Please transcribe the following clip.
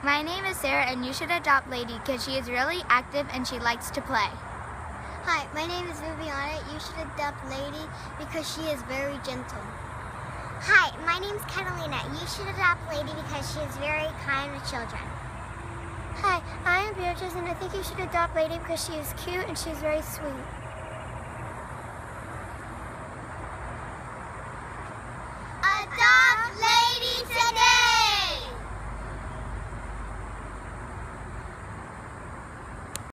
My name is Sarah, and you should adopt Lady because she is really active and she likes to play. Hi, my name is Viviana. You should adopt Lady because she is very gentle. Hi, my name is Catalina. You should adopt Lady because she is very kind to children. Hi, I am Beatrice, and I think you should adopt Lady because she is cute and she is very sweet.